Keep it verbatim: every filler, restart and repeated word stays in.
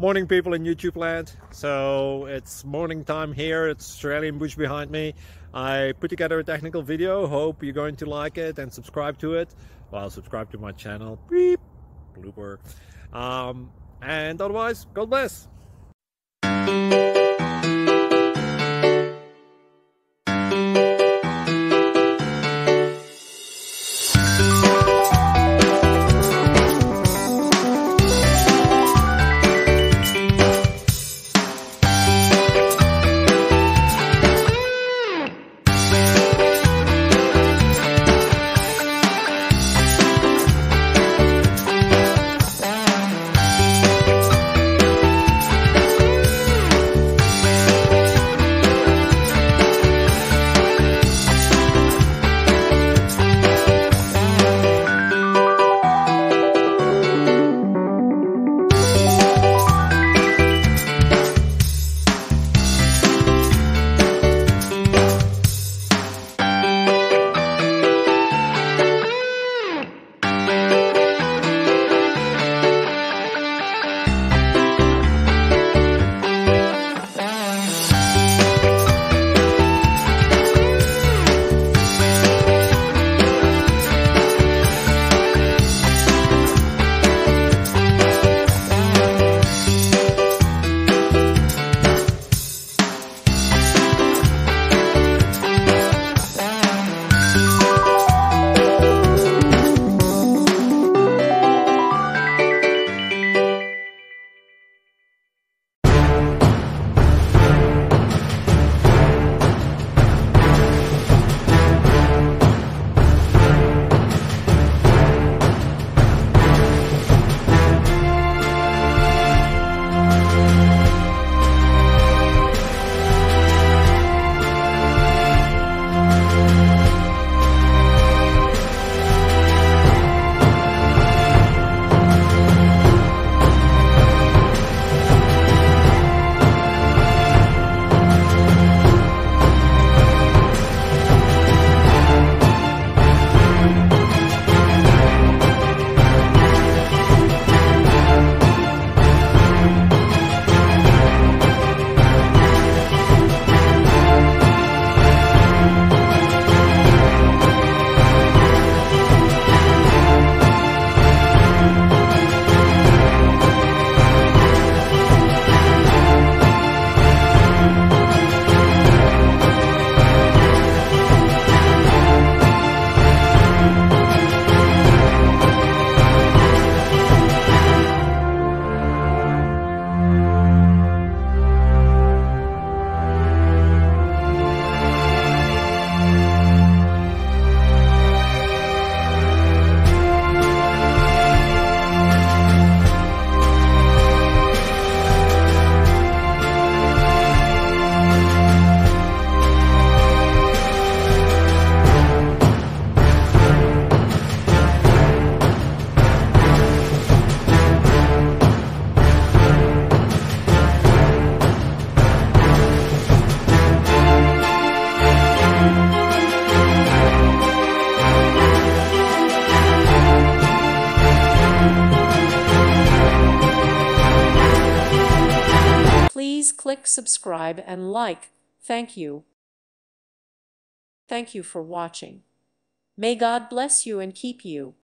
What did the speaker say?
Morning, people in YouTube land. So it's morning time here. It's Australian bush behind me. I put together a technical video. Hope you're going to like it and subscribe to it. Well, subscribe to my channel. Beep. Blooper. Um, and otherwise, God bless. Please click subscribe and like. Thank you. Thank you for watching. May God bless you and keep you.